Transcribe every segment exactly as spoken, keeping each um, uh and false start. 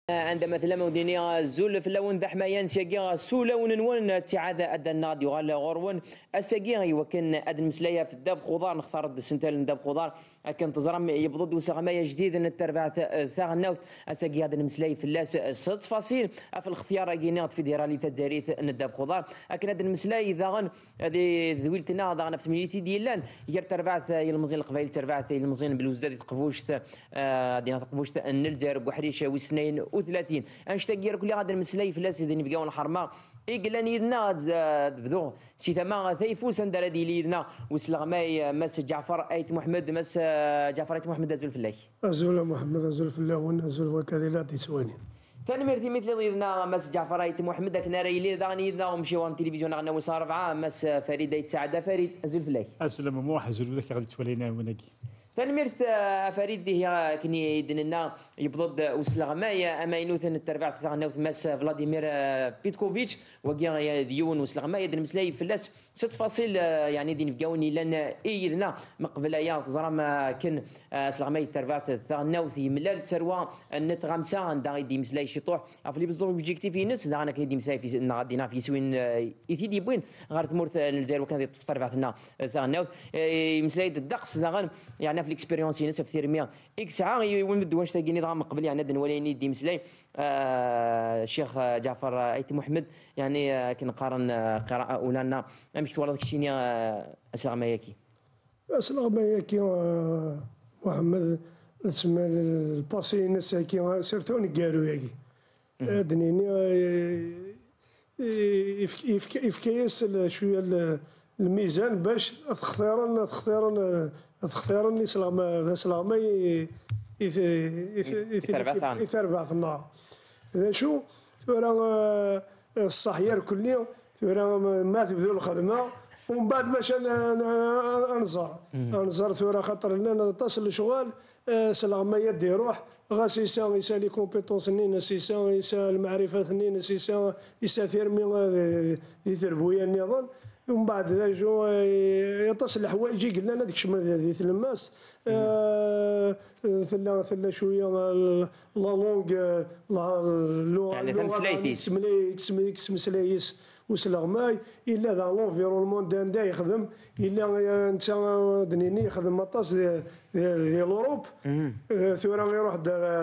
عندما تلم وديني زول في اللون ذا حمايان سياقي سولون ون اتعاد ادى النادي وغال غرون الساقي وكان اد المسلايه في الداب خضار نختار السنتال الداب خضار كان تزرم يبضد وسغمايه جديد نتربع ثاغ النوت الساقي اد المسلاي في اللاس ست فاصيل في الاختيار جينات في ديرالي فزاريت الداب خضار لكن اد المسلاي ذا هذه ذويلتنا ذا في ميليتي ديالان يرتربع يلمزين القبائل تربع يلمزين بالوزداد تقفوش دينا تقفوش النلزر بوحريش وسنين وثلاثين انشتاق كل غادي المسلاي في اللاس ذي نفقاون الحرمه إيقلان يدنا بدو سي ثما ثيفوس اندر هذه ليدنا وسلغماي مس جعفر ايت محمد مس جعفر ايت محمد ازول فلاي ازول محمد ازول فلاي ونزول وكذا لا تسواني ثاني مرتي مثل يدنا مس جعفر ايت محمد كنا رايلي داني يدنا ومشيو على التلفزيون غنا وصار ربعه مس فريد ايت سعده فريد ازول فلاي السلام موح ازول ذاك غادي تولينا وناكي تنميرت فريد هي كني يدنا يبضد وسلغمايا اما ينوثن التربع ثانوث ماس فلاديمير بيتكوفيتش وكيا ديون وسلغمايا دن مسلاي فلاس ست فاصيل يعني دين فقاوني لان ايدنا مقبل ايا زرما كن سلغمايا التربع ثانوث ملال تروى النت غمسه دا دي مسلاي شطوح افلي بالضبط اوبجيكتيف نس دا انا كيدي مسلاي في نغادينا في سوين يثيدي بوين غير تمورت الجزائر وكان تفطر بعثنا ثانوث مسلاي الدقس يعني في الاكسبيريونس ناس في ثيرميا اكس عاغي ولد واش تاقيني نظام قبل يعني ندن وليني دي مسلاي الشيخ آه جعفر ايت محمد يعني آه كنقارن آه قراءه اولانا امشي ولا داك الشيء اسلام ياكي اسلام ياكي محمد تسمى الباسي ناس كي سيرتو نقالو ياكي دنيني يفكيس شويه الميزان باش تختارن تختارن تختارن اسلام سلامي يثربع في النار اذا شو تورا الصحيار كليا تورا ما تبذل الخدمه ومن بعد باش انزر انزر تورا خاطر لنا تصل الشغل سلامي يدي روح غاسيسا يسا لي كومبيتونس نين سيسا يسا المعرفه نين سيسا يسا ثيرمي يثربويا النظام ومن بعد ذا جو يتصل الحوايج قلنا لنا ديك الشمال هذه تلماس ثلا ثلا شويه لا لونغ لا يعني تمسلايتي تسمي تسمي سلايس وسلغماي الا ذا لونفيرونمون دان يخدم الا انت دنيني يخدم مطاس ديال اوروب ثورا يروح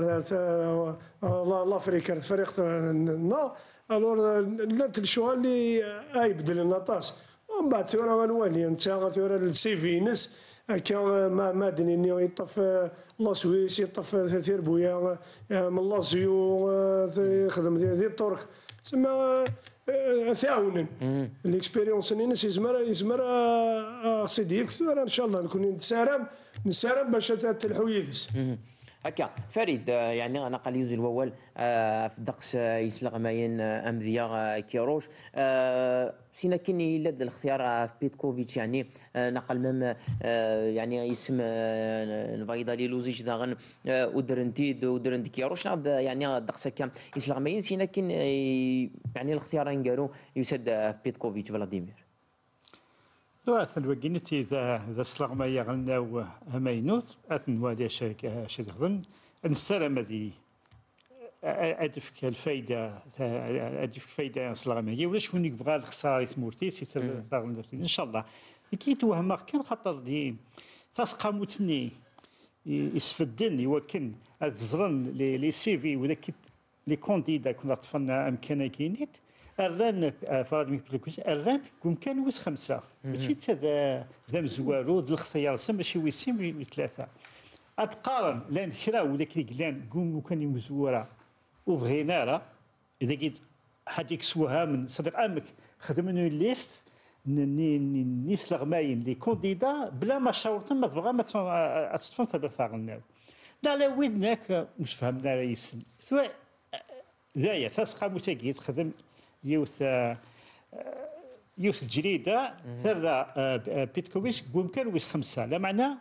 لافريكا فريق نا الور لا تلشوها اللي يبدل النطاس ومن بعد ثورا غنولي انت ثورا السي في نس هكا ما ما دنيني يطف لا سويس يطف ثير بويا من لازيو يخدم ذي الترك تسمى تعاونا الاكسبيريونس نينس يزمر يزمر سيدي كثر ان شاء الله نكون نتسارم نتسارم باش تلحو يدس هكا فريد يعني انا قال يوزي الوول في دقس يسلغ ماين امذيه كيروش سينا كني لد الاختيار بيتكوفيتش يعني نقل مم يعني اسم الفايدالي لوزيش داغن ودرنتيد ودرنت كيروش يعني دقس كام يسلغ ماين سينا كن يعني الاختيارين قالوا يسد بيتكوفيتش فلاديمير ثلاث الوقينتي ذا ذا سلغمايا غناو همينوت اثن والي شركه شدغن نستلم هذه ادفك الفايده ادفك فايده سلغمايا ولا شكون يبغى الخساره ثمورتي سي ان شاء الله كي توهم كان خاطر دي تسقى موتني يسفدن يوكن الزرن لي سي في ولا لي كونديدا كنا طفنا امكانيه كينيت الران فرادمي بلوكوس الران كون كان ويس خمسه ماشي حتى ذا ذا مزوارو ذا الاختيار ماشي ويسين ثلاثه اتقارن لان كرا ولا كيقلان كون كان مزوره وبغينا راه اذا قلت حاجيك سواها من صدق امك خدمنا ليست نيس لغماين لي كونديدا بلا ما شاورت ما تبغى ما تطفن ثلاثه غناو لا لا ودناك مش فهمنا رئيس سواء ذايا تسقى متاكيد خدم يوث يوث جريده ثرى بيتكوفيتش ممكن ويس خمسه لا معنى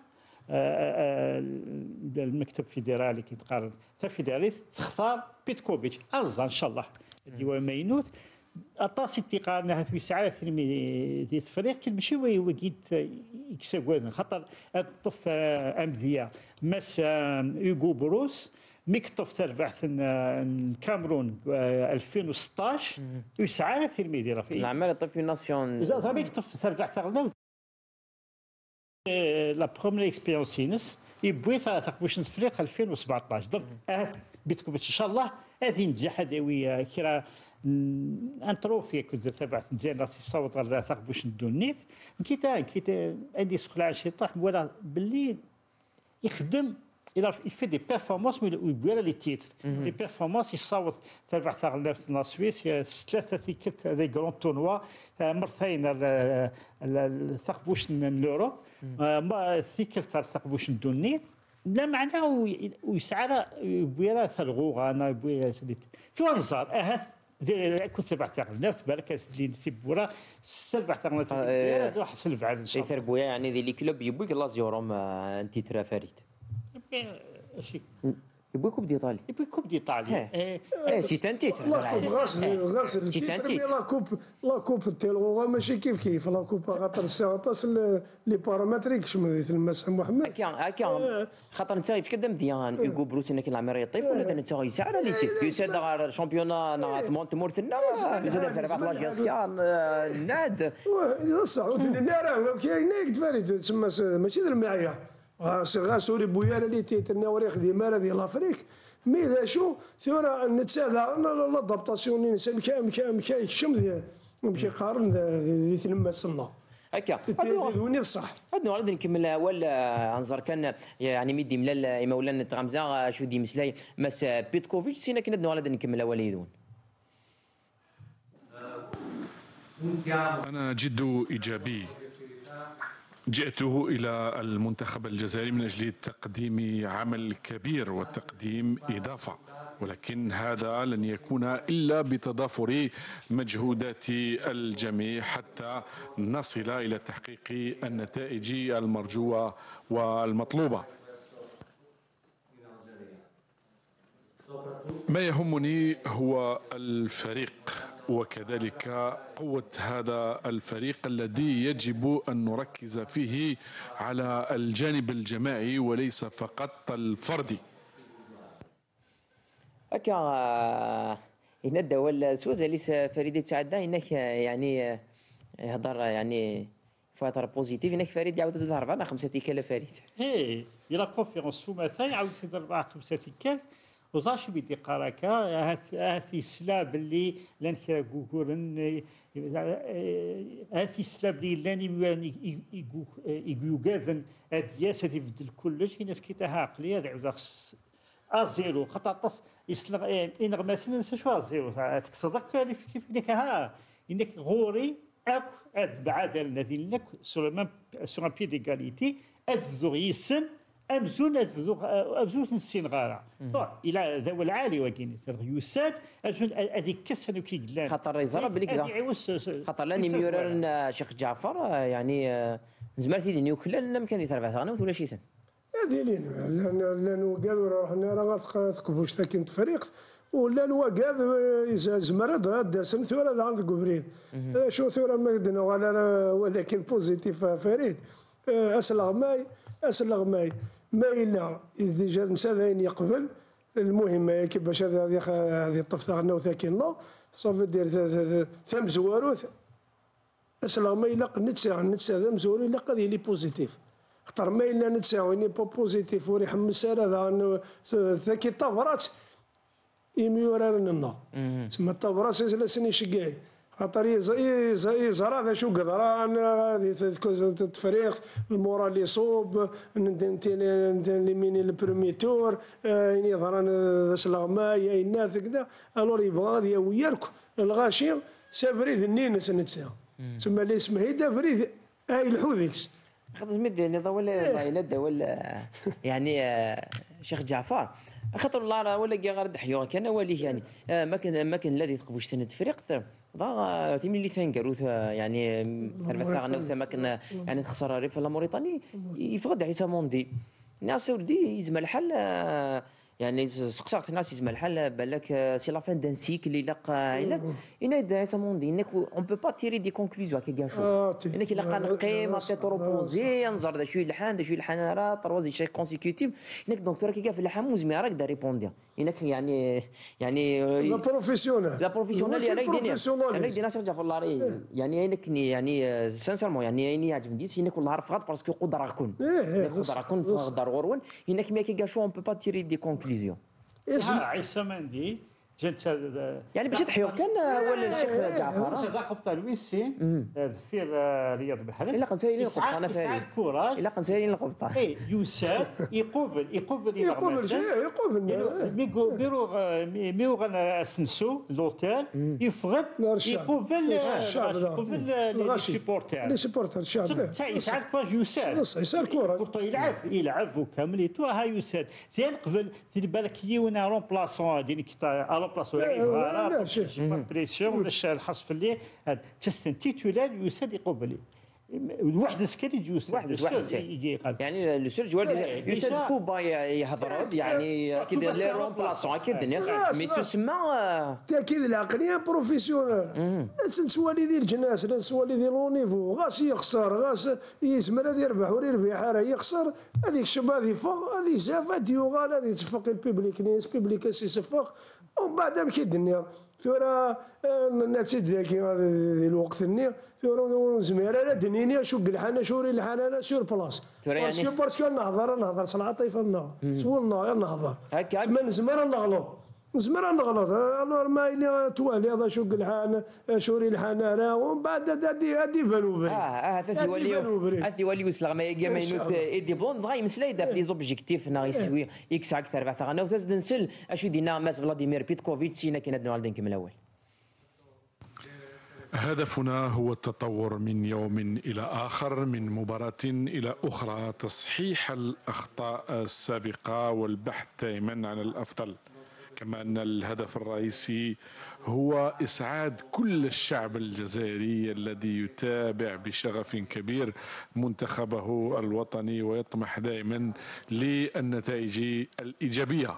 المكتب الفيدرالي كي تقارن الفيدرالي تختار بيتكوفيتش ارزا ان شاء الله ديوان ماينوت اطاسي تيقارنها في ساعات ديال الفريق كل ماشي وقيت يكسب خاطر الطف امذيه مس اوغو بروس ميكتوف تربع الكاميرون ألفين وستطاش يسعى تلميذ راه في العمل طيب في ناسيون إذا ميكتوف تربع تاعنا لا بروميير اكسبيريونس سينس يبوي تقبوش نتفريق ألفين وسبعطاش دونك بيتكم ان شاء الله هذه نجاح هذوي كرا ان تروفي كنت تبعت مزيان راه تصوت على تقبوش ندونيت كيتا كيتا عندي سؤال على شي طاح ولا باللي يخدم il fait des performances mais ويبوي لي تيتر لي بيرفورمانس يصوت تبع تاع لا سويس ثلاثه تيكت لي كرون تورنوا مرتين الثقبوش اليورو ما ثيكل تاع الثقبوش ندونيت لا معناه ويسعى يبوي ثلغوغ انا يبوي ثوار الزار اه كنت سبع تاع الناس بالك اللي تبورا سبع تاع الناس واحد سلف عاد ان شاء الله يثربوا يعني ذي لي كلوب يبوك لازيوروم انت ترى فريد يبوي كوب ديطالي يبوي كوب ديطالي ايه سي تان تيتر لا كوب غاس غاس التيتر لا كوب لا كوب التيلغو ماشي كيف كيف لا كوب خاطر ساعطاس لي بارامتريك شمن المسح محمد هكا هكا خاطر انت كيف كدا مزيان يقول بروس انك العمير يطيف ولا انت يساعد على تي يساعد على شامبيونا ناس مونت مورتنا زاد في ربع لاجياسكان ناد صح راه كاين فريد تسمى ماشي المعيا غاسوري بويانا اللي تيترنا وريخ ديما ديال لافريك مي ذا شو ثورة نتساذا لا دابطاسيون الانسان مشى مشى مشى يكشم مشى قارن ذي تلمس صنا هكا وني صح هادو غادي نكمل اول انظر كان يعني ميدي ملال مولانا تغمزه شو دي مسلاي مس بيتكوفيتش سينا كنا غادي نكمل اول يدون. انا جد ايجابي جئته إلى المنتخب الجزائري من أجل تقديم عمل كبير وتقديم إضافة ولكن هذا لن يكون إلا بتضافر مجهودات الجميع حتى نصل إلى تحقيق النتائج المرجوة والمطلوبة. ما يهمني هو الفريق وكذلك قوة هذا الفريق الذي يجب أن نركز فيه على الجانب الجماعي وليس فقط الفردي. هكا هنا الدول سوزا ليس فريد تعدى انك يعني يهضر يعني فتره بوزيتيف انك فريد يعاود يزيد أربعة خمسة تيكال فريد. ايه الى كونفيرونس فما ثاني يعاود يزيد أربعة خمسة تيكال وزاش بيدي قراكا هاثي سلاب اللي لان كرا غوغورن هاثي سلاب اللي لاني ميراني يغوغاذن ادياس هذه يبدل كلش في ناس كيتاها عقليه هذا خص ازيرو خطاطس يسلغ ان غماسن شو ازيرو تكسدك كيف ديك ها انك غوري اك اد بعاد الذي لك سور ميم سور ان بي ديغاليتي اد يسن أمزون أمزون السين غارة إلى ذو العالي وكين يساد أمزون هذيك كسر كي قلنا خاطر يزرع بليك خاطر لاني ميوران شيخ جعفر يعني زمرت يدي نيوكلان مكان يتربع ثاني ولا شيء ثاني هذه لين لانه قالوا رحنا راه تقبوش ساكن فريق ولا الوقاد زمرد هذا سمت ولا عند قبريد شو ثوره ما قدنا ولا ولكن بوزيتيف فريد اسلغ ماي اسلغ ماي ما إلا إذا نسى يقبل المهم كيفاش هذه هذه الطفله عندنا وثاكن لا صافي دير ثم زواروث اسلغ ما إلا نتساع نتساع ثم زوارو إلا قضيه لي بوزيتيف خطر ما إلا نتساع ويني با بوزيتيف وريح مسال هذا ثاكي طفرات يميورا لنا تسمى الطفرات سلسني شقاي خاطر يزرع ذا شو قدران هذه التفريق المورال اللي يصوب انت ميني البريمي تور يعني ظهران سلاغما يا الناس كذا الور يبغى هذه وياك الغاشي سافريد النينس نتسا تسمى اللي اسمه هيدا فريد هاي الحوذيكس خاطر زمد نظام ولا ولا ولا يعني شيخ جعفر خاطر الله ولا كي غير دحيو كان وليه يعني ما كان ما كان الذي تقبوش تند فريق ضا ثمين اللي ثانكروث يعني ثلاثة غنوث ما كنا يعني تخسر ريف لا موريتاني يفقد عيسى موندي ناس ولدي يزم الحل يعني سقساق الناس يسمى الحال بالك سي لا فان دان سيكل اللي لقى الا انا دا ساموندي انك اون بو با تيري دي كونكلوزيون كي شوف انك لقى نقيم تروبوزي نزر دا شويه الحان دا شويه الحان راه تروزي شي كونسيكوتيف انك دكتور كي في الحام وزمي راك دا ريبوندي انك يعني يعني لا بروفيسيونيل لا بروفيسيونيل يعني دينا يعني دينا ترجع في الله يعني انك يعني سانسيرمون يعني اني عجبني انك والله عارف غلط باسكو قدره كون قدره كون قدر غرون انك ما كي شو اون بو با تيري دي كونكلوزيون ها عيسى مندي جنت يعني باش تحيو كان ولا الشيخ جعفر هذا قبطه الويسي ذفير رياض بحري الا قنسايلين القبطه انا فاري الا قنسايلين القبطه اي يوسف يقوبل يقوبل يقوبل شيء يقوبل ميغو بيرو ميو غنا سنسو لوتيل يفغد يقوبل الشعب يقوبل لي سيبورتر لي سيبورتر الشعب يسعد كواج يوسف يسعد كره يلعب يلعب وكامل تو ها يوسف ثاني قبل في بالك يونا رومبلاسون ديني كي بلاصو يغارا بريسيون ولا الحص في الليل تستن تيتولار يوسد يقبل الواحد سكري يوسد واحد واحد يجي يعني السرج والد يوسد طوبا يهضر يعني كي لي رومبلاسون كي الدنيا مي تسمى تاكيد العقليه بروفيسيونيل سوالي ديال الجناس لا سوالي ديال لونيفو غاس يخسر غاس يسمر هذا يربح ولا يربح راه يخسر هذيك الشباب هذه فوق هذه زاف هذه يوغال هذه تفق البيبليك نيس بيبليك سي صفق ومن بعد مشي الدنيا ثورة نتسد ذاك الوقت النية ثورة زميرة لا دنيني شو الحنا شوري الحنا سور بلاص باسكو باسكو نهضر نهضر صلاة طيفة النهار سول النهار نهضر من زميرة نغلط زمرا نغلط الور ما إلي توالي هذا شو الحان شوري الحنانه ومن بعد هادي هادي بانوا اه اه هذا يولي هذا يولي وسلا ما يجي ما ينوت ايدي بون دغا يمسلا يدا في لي زوبجيكتيف نا يسوي اكس اكثر بعث غنا وتزد نسل اشو دينا ماس فلاديمير بيتكوفيتش سينا كي ندنو على دينك من الاول. هدفنا هو التطور من يوم إلى آخر من مباراة إلى أخرى تصحيح الأخطاء السابقة والبحث دائما عن الأفضل. كما أن الهدف الرئيسي هو إسعاد كل الشعب الجزائري الذي يتابع بشغف كبير منتخبه الوطني ويطمح دائما للنتائج الإيجابية.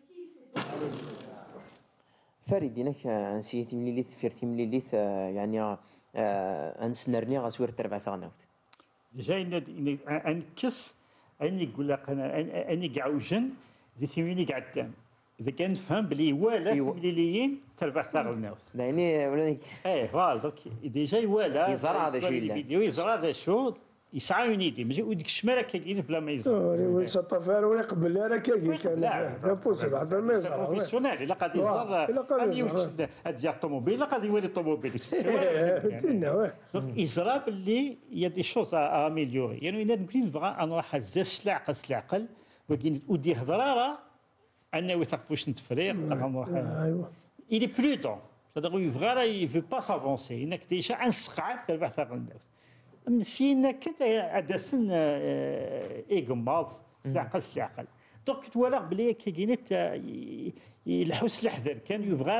فريد دينك نسيتي مليليث فيرتي مليليث يعني انسنرني غاسوير تربع ثغناوت جاي انكس اني يقول لك انا اني قعوجن زي ثميني قعدتان اذا كان نفهم بلي والا مليليين تربع ثغناوت يعني ولا ايه فال دوك ديجا يوالا يزرع هذا الشيء الفيديو يزرع هذا الشيء يسعى ينيدي ماشي وديك الشمال كاين بلا ما يزرع وي سطفار ولا قبل لا كاين كان لا بوسيبل هذا ما يزرع بروفيسيونيل الا قاد يزرع هاد ديال الطوموبيل الا قاد يولي الطوموبيل دينا دونك يزرع باللي يا دي شوز اميليوري يعني الا نقول بغا انا راح هزاز العقل العقل ولكن ودي هضره راه انا وثق واش نتفريق ايوا il est prudent c'est-à-dire il vraiment il veut pas s'avancer انك ديجا انسقع تربح ثقل الناس مسينا كنت عدسن ايغماض العقل العقل دونك تولى بلي كاينت الحس الحذر كان يبغى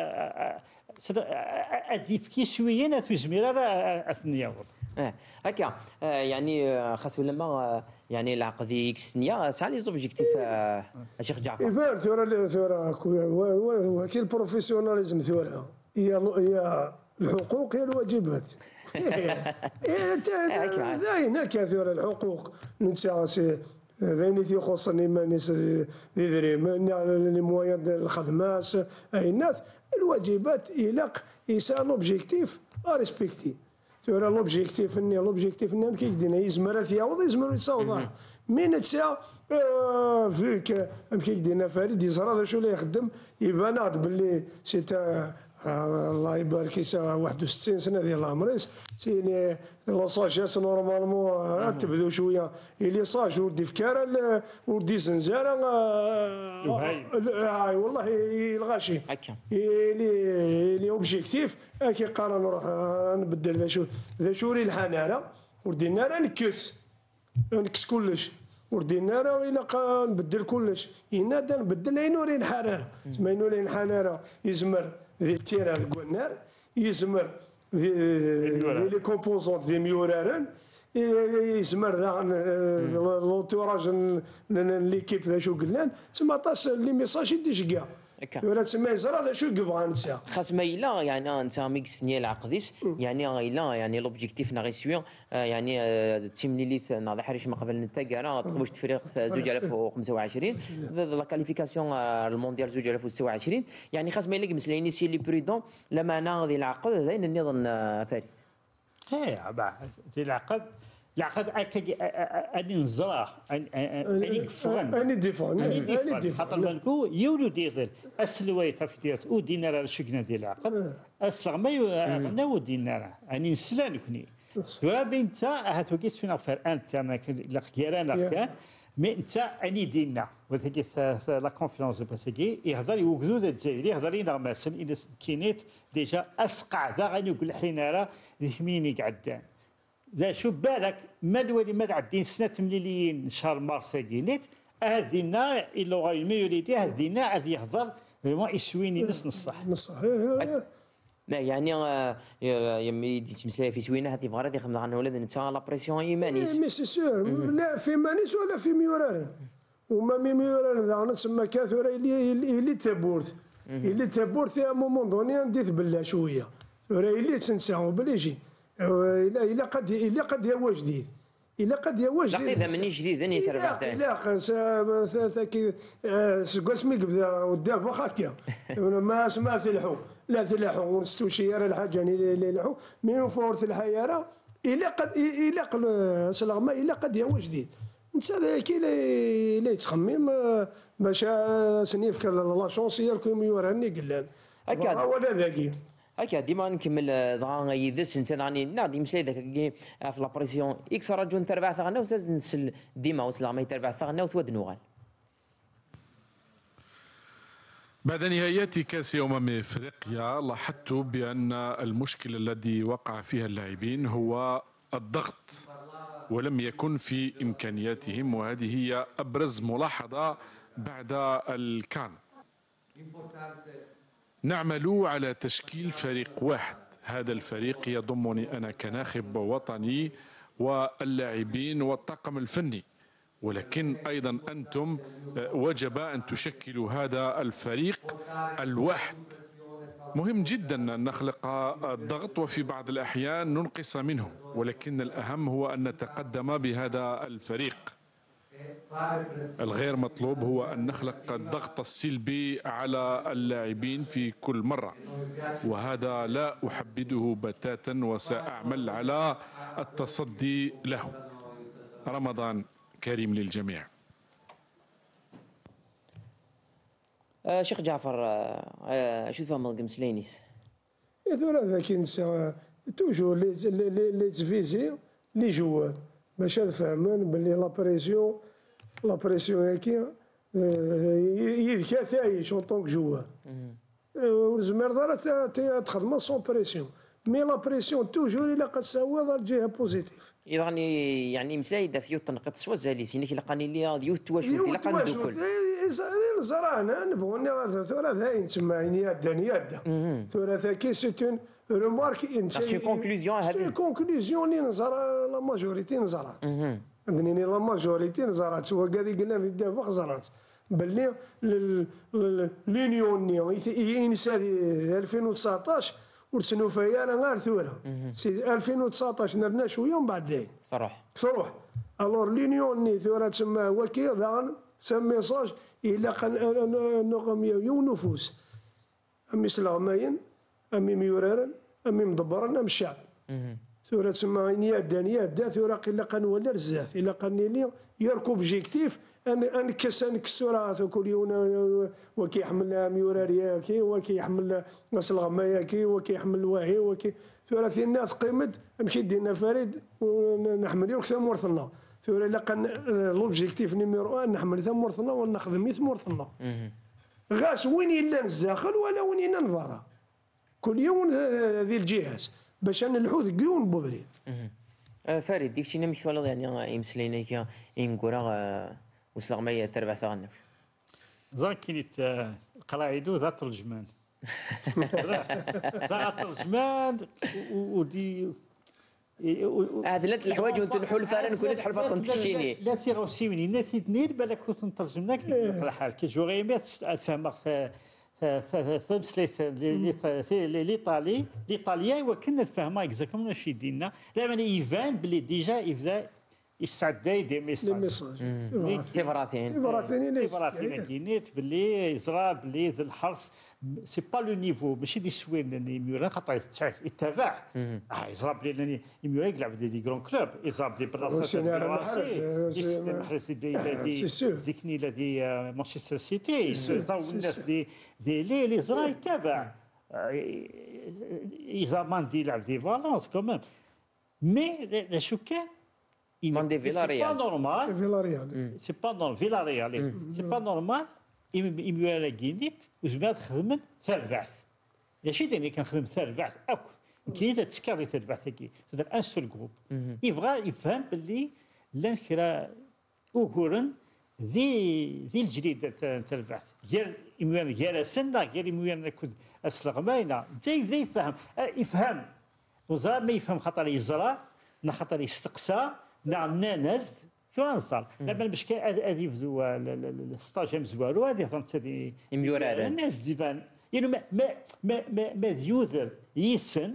ادي في شويه تزمير اثنيا اه هكا يعني خاص لما يعني العقد اكس نيا ساعه لي زوبجيكتيف الشيخ جعفر يبان ثوره ثوره وكيل البروفيسيوناليزم ثوره هي هي الحقوق هي الواجبات داين كثير الحقوق نتسع ذيني في خصني مانيس ذي لي مويان الخدمات اي الناس الواجبات يلاق يسال لوبجيكتيف ريسبكتي تورا لوبجيكتيف ني لوبجيكتيف ني كي دينا يزمر فيها يزمر يتصاوب من تسع فيك ام كي دينا فريد يزرا هذا شو اللي يخدم يبان باللي سي الله يبارك يسا واحد وستين سنه ديال العمريس سيني لاصاجاس نورمالمون تبدو شويه اللي صاج ودي فكاره ودي زنزانه اي والله الغاشي اللي اللي اوبجيكتيف كي قال نروح نبدل ذا شو ذا شوري الحنانه ودينا راه نكس نكس كلش وردينا راه الا نبدل كلش ينادى نبدل عينورين حراره تما عينورين حراره يزمر ذي التيرا الكونار يزمر ذي لي كومبوزون ذي ميورارن يسمر ذا لونتوراج ليكيب ذا شو قلنا تما طاس لي ميساج يديش كاع ولا تسمى يزرع هذا شو يبغى نسى خاص ما إلا يعني انت ميكس نيال عقديش يعني الا يعني لوبجيكتيف نا غيسوي يعني تيمليليت ناضي حريش ما قبل نتاكا تخرج تفريق ألفين وخمسة وعشرين لا كاليفيكاسيون المونديال ألفين وستة وعشرين يعني خاص ما يلقى مسليني سي لي بريدون لما انا غادي العقد زين النظام فريد ايه بعد العقد العقد اني نزرع اني كفران اني ديفون اني ديفون خاطر بالكو يولو ديال السلويه في ديال او دينار الشكنا ديال العقد اصلا ما يغنى ودينار اني نسلان كني ولا بنت هاتوكي سفينا فر انت ما لا كيران لا مي انت اني دينا وهذيك لا كونفيونس باسكي يهضر يوجدوا الجزائري يهضر لنا مثلا اذا كينيت ديجا اسقع ذا غادي يقول حين راه يحميني قعدان لا شوف بالك ما الولي ما عدين سنه مليليين شهر مارس كينيت هذينا الا غاي ميوليدي هذينا غادي يهضر فريمون يسويني نص نصح نصح ما يعني يمي تمسلاي في سوينه هاتي فغرات يخدم عن ولاد انت لا بريسيون ايمانيس مي سي سور لا في مانيس ولا في ميوران وما مي ميوران ذا نسمى كاثوره اللي اللي تابورت اللي تابورت يا مومون دوني نديت بالله شويه راه اللي تنساو بليجي الا الا قد الا قد هو جديد الا قد هو جديد لا اذا ماني جديد اني تربع ثاني لا خاص كي سكوسمي قبل وداب واخا ما اسمع ثلحو لا ثلحو ونستو شياره الحاجه اللي لحو من فورت الحياره الا قد الا قل سلغما الا قد هو جديد انت كي لا يتخمم باش سنيف لا شونسيير كوم يوراني قلان هكا ولا ذاكي هكا ديما نكمل ضغا يدس انت راني نادي مسلي ذاك في لابريسيون اكس رجل تربع ثغنا وتاز نسل ديما وسلا ما يتربع ثغنا وتودنوغال. بعد نهايات كأس أمم إفريقيا لاحظت بأن المشكل الذي وقع فيها اللاعبين هو الضغط ولم يكن في إمكانياتهم وهذه هي أبرز ملاحظة بعد الكان. نعمل على تشكيل فريق واحد، هذا الفريق يضمني أنا كناخب وطني واللاعبين والطاقم الفني، ولكن أيضا أنتم وجب أن تشكلوا هذا الفريق الواحد. مهم جدا أن نخلق الضغط وفي بعض الأحيان ننقص منه، ولكن الأهم هو أن نتقدم بهذا الفريق. الغير مطلوب هو أن نخلق الضغط السلبي على اللاعبين في كل مرة، وهذا لا أحبذه بتاتا وسأعمل على التصدي له. رمضان كريم للجميع. آه شيخ جعفر آه شو فهم قمسلينيس؟ يثور هذا كي نسى توجور لي لي تفيزي لي جوار باش نفهمن باللي لابريسيون لابريسيون هاكي يذكى ثايش اون طونك جوار والزمير دار تخدم سون بريسيون مي لا بريسيون توجور الا قد ساوى الجهه بوزيتيف يعني يعني مساي دا فيو تنقط سوا زالي سيني لقاني لي ديو تواشوت الا قان دوكل زرانا نبغوني ثورة ثاين تسمى يادا يادا ثورة ثاكي سيتون رومارك انت سي كونكلوزيون هذه سي كونكلوزيون اللي نزرع لا ماجوريتي نزرعت عندني لا ماجوريتي نزرعت سوا كادي قلنا في الدابا زرعت باللي لونيون ينسى ألفين وتسعطاش ورسنو فيا انا غير ثوره سي ألفين وتسعطاش نرنا شويه ومن بعد داين صراحه صروح الور لونيون ني ثوره تسمى هو كي ضان سم ميساج الى قن نغميه ونفوس امي سلامين امي ميورارن امي مدبرن ام الشعب ثوره تسمى نيادا نيادا ثوره قيل قن ولا رزاف الى قني لي يركب اوبجيكتيف ان ان كسان كسورات كل يوم وكيحمل ميوراريا كي وكيحمل ناس الغمايه كي وكيحمل واهي وكي ثلاثي الناس قيمد نمشي دينا فريد ونحمل يوك ثمورثنا ثورة لقن لوبجيكتيف نيميرو واحد نحمل ثمورثنا ونخدم ثمورثنا غاس وين الا نزداخل ولا وين الا نبرا كل يوم ذي الجهاز باش نلحو كيون بوبري فريد ديك شي نمشي ولا يعني يمسلينا كي انكورا وسلغمية تربع ثغنف ذاك كينيت قرايدو ذات ترجمان ذات ترجمان ودي هذلت الحوايج وانت نحول فارن كل تحل فاطن تكشيني لا تيغو سيوني ناتي دنير بالك كنت نترجم لك على حال كي جو غيمات تفهم في تمسليت ليطالي ليطاليا وكنا نفهمها اكزاكتومون اش يدينا لا معنى يبان بلي ديجا يبدا يستعد دي ميساج تيفراثين براثين ليش تيفراثين كينيت بلي يزرا بلي ذا الحرص سي با لو نيفو ماشي دي سوين لاني ميوران خاطر يتابع اه يزرا بلي لاني ميوران يلعب دي كرون كلوب يزرا بلي بلاصه المحرس الذي ذكني الذي مانشستر سيتي يزراو الناس دي دي لي لي زرا يتابع يزرا ماندي يلعب دي فالونس كومام مي شو كان ماندي فيلاريال c'est pas normal فيلاريال c'est pas normal فيلاريال c'est pas normal يميولا كينيت وزباد خدمت ثربعث ماشي تاني كنخدم ثربعث اك كي تسكاري ثربعث كي هذا ان سول جروب يبغى يفهم باللي لان كرا اوغورن ذي ذي الجديد ثربعث ديال يميولا جالسن لا غير يميولا كود اسلغماينا زي بدا يفهم يفهم وزرا ما يفهم خاطر يزرا خاطر يستقسى نعم ناس شو نصار لما باش هذه يبدو الستاج مزوارو هذه فهمت هذه يميورا الناس ديفان يعني ما ما ما ما ما يوذر يسن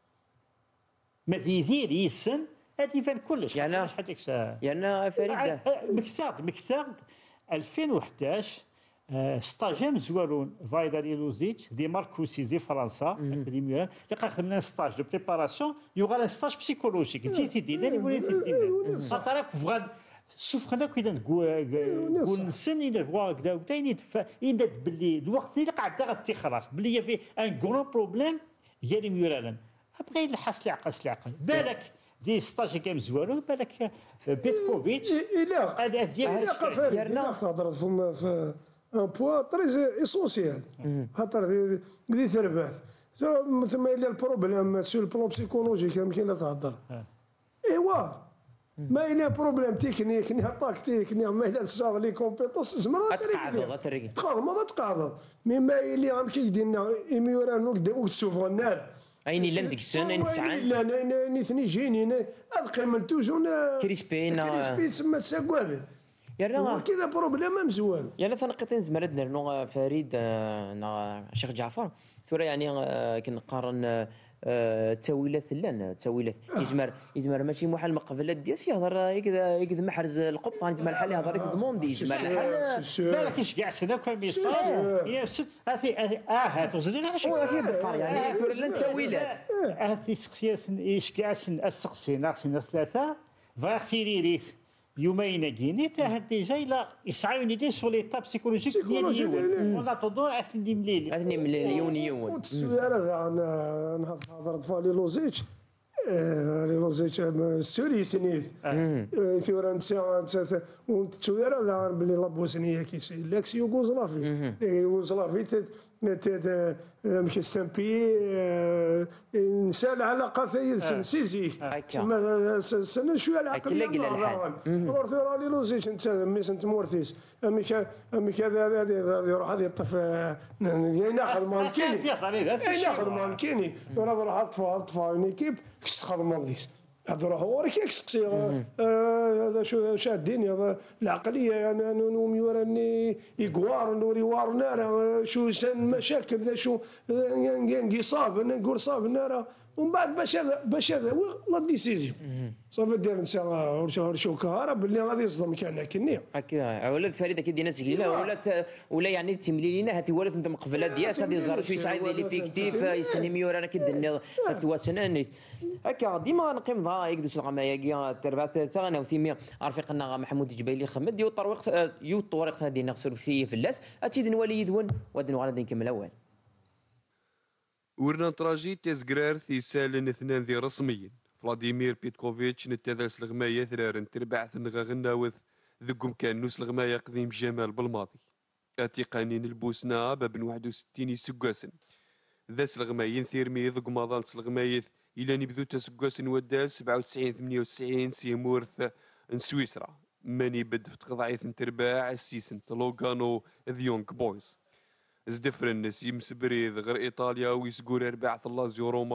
ما يدير يسن هذه فان كلش يعني يعني فريد مكتاب مكتاب ألفين وأحد عشر ستاج مزوارون فايدالي لوزيتش دي ماركوسي دي فرنسا دي ميلان لقى خدمنا ستاج دو بريباراسيون يوغا ستاج بسيكولوجيك انت تدي داني وليت تدي خاطرك فغاد سوفخنا كي نقول نسن الى فوا كدا وتاني يدات باللي الوقت اللي قاعد غتخرج باللي في ان غرو بروبليم هي لي ميلان ابغي الحاس العقل العقل بالك دي ستاج كام زوارو بالك بيتكوفيتش الى هذا ديال الى خاطر في ان بوان تري اسونسيال خاطر ذي ثربات ثم الى البروبليم سو البلون بسيكولوجيك يمكن لا تهضر ايوا ما الى بروبليم تكنيك نيا تاكتيك نيا ما الى تصاغ لي كومبيتونس زمرا تقعد تريق قال ما تقعد مي ما الى غام كي دينا ايميورا نوك دي وتسوفو النار ايني لندك السن اين سعان لا لا ني جيني القيمه توجون كريسبينا كريسبي تسمى تساكواد يلا كذا بروبليم مزوال يلا فنقطين زمرد نرنو فريد نا شيخ جعفر ثورة يعني كنقارن تاويلات لان تاويلات يزمر يزمر ماشي محل مقبلات ديالس يهضر يكذا يكذا محرز القبط يزمر الحال يهضر يكذا موندي يزمر الحال ما كاينش كاع سنه كان بيصير يا ست هاتي اه هات وزيد غير هو اكيد القار يعني ثورة لان تاويلات هاتي سقسياس ايش كاع سن السقسينا سن ثلاثه فاغتيريريت يومين كينيت هاد ديجا الى يسعاوني لي سو ليطاب بسيكولوجيك ديال يون ولا تدور اثني مليل اثني مليل يون يون والتسوير هذا انا هضرت فالي لوزيتش لي لوزيتش سوري سنيف ثورة نسا والتسوير هذا بلي لابوسنيه كيسي لاكس يوغوسلافي يوغوسلافي مشي ستامبي نسى العلاقه في سيزي تسمى سنه شويه العقل ورثوا لي لوزيش انت ميس انت مورثيس امي امي كذا هذه يروح هذه الطف ياخذ مالكيني ياخذ مالكيني يروح اطفال اطفال نيكيب كش تخدم ديس هذا راهو هو راك يسقسي هذا شو شادين هذا العقليه يعني نوم يوراني يقوار نوري وار نار شو سن مشاكل ذا شو صاب نقول صاب نار ومن بعد باش هذا باش هذا لا ديسيزيون صافي دير انسان ورشو شو كهرب باللي غادي يصدم كان كنيه هكا ولات فريده كي ناس قليله ولات ولا يعني تملي لينا هاتي ولات انت مقبله ديال هذه زهر شويه سعيد لي فيكتيف يسني ميور انا كدني تواسناني هكا ديما نقيم ضا يقدس الغمايا التربع ثاني وثيمية رفيقنا محمود الجبيلي خمد يو طريق يو طريق هذه نغسل في فلاس اتيد نولي يدون ودن وغادي نكمل اول ورنا تراجي تيزكرار ثيسال اثنان ذي رسميين فلاديمير بيتكوفيتش نتذاس الغماية ثرارن تربع ثنغا غناوث ذقم كان نوس الغماية قديم جمال بالماضي اتي قانين البوسنا باب واحد وستين يسقاسن ذاس الغمايين ثيرمي ذق ماضان الغمايث الى نبذو تسقاسن ودال سبعة وتسعين ثمانية وتسعين سيمورث سويسرا ماني بد في تقضعيث ترباع السيسن لوغانو ذيونغ بويز زدفر الناس يمسبريذ غير ايطاليا ويسقور ارباع لازيو روما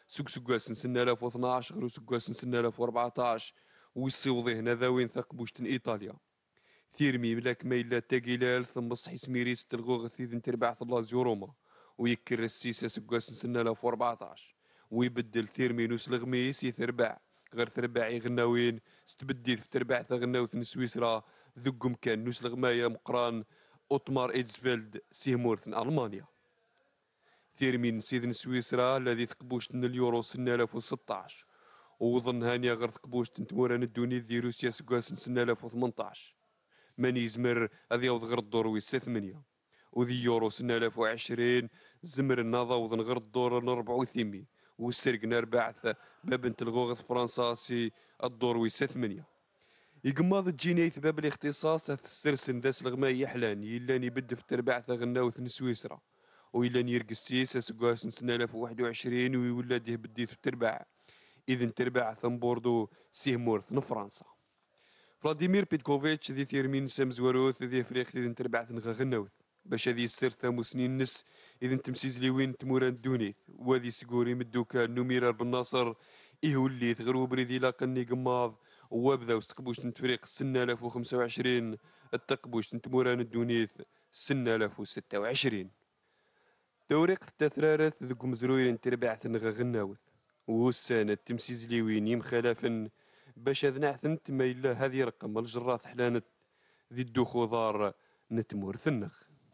سوق سكواس سنة ألف واثناش غير سكواس سنة ألف وأربعطاش ويصيوضي هنا ذا وين ثقبوشت إيطاليا ثيرمي بلاك ميلا تاكيلال ثم صحي سميريس تلغوغ ثيذن تربع لازيو روما ويكر السيسة سكواس سنة ألف وأربعطاش ويبدل ثيرمينوس الغميس يثربع غير ثربع يغناوين ستبدي في تربع ثغناوث سويسرا ذقم كان نوس الغماية مقران اوتمار ايدزفيلد سيهمورث ألمانيا ثيرمين سيدن سويسرا الذي ثقبوش اليورو سنة ألف وستطاش وظن هانيا غير ثقبوش تموران الدوني ذي روسيا سكواس سنة ألف وثمنطاش من يزمر هذا يوض غير الدور ويسا ثمانية وذي يورو سنة ألف وعشرين زمر النظا وظن غير الدور الربع وثيمي والسرقنا رباعث بابنت الغوغث فرنسا سي الدور ويسا ثمانية يقماض الجينيث باب الاختصاص السرسن ذا سلغما يحلان يلان يبد في الترباع غناوث سويسرا ويلان يرقس سيسا سكواس سنة ألف وواحد وعشرين ويولاد يهبدي في الترباع إذن ترباع ثم بوردو سيهمورث فرنسا فلاديمير بيتكوفيتش ذي ثيرمين سامز وروث ذي فريق إذن ترباع غناوث باش هذه السر ثامو سنين نس إذن تمسيز لوين تموران دونيث وذي سكوري مدوكا نميرار بالناصر إيهولي ثغرو بريدي لاقني قماض وابدا وستقبوش نتفريق سنة ألف وخمسة وعشرين التقبوش نتموران الدونيث سنة ألف وستة وعشرين توريق التثرارث ذوك مزروين تربع ثنغ غناوث والسنة تمسيز ليوين يمخالفن باش هذ ثنت ما إلا هذه رقم الجراث حلانت ذي الدخوضار نتمور ثنغ